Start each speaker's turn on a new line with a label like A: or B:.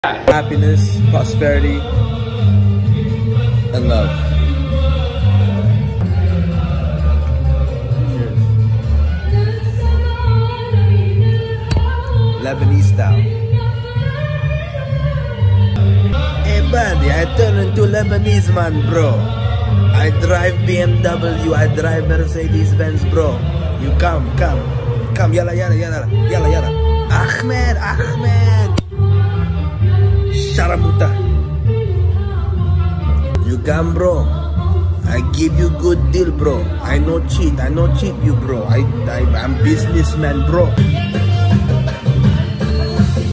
A: Happiness, prosperity, and love. Cheers. Lebanese style. Hey buddy, I turn into Lebanese man, bro. I drive BMW, I drive Mercedes-Benz, bro. You come. Yalla. Ahmed. Sharamuta. You come, bro. I give you good deal, bro. I no cheat you, bro. I'm businessman, bro.